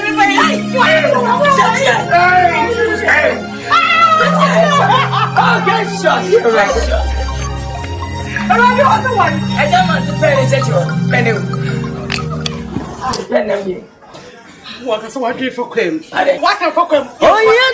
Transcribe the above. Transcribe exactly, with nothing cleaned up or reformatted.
What is what do you for him? What for him? Oh, yeah.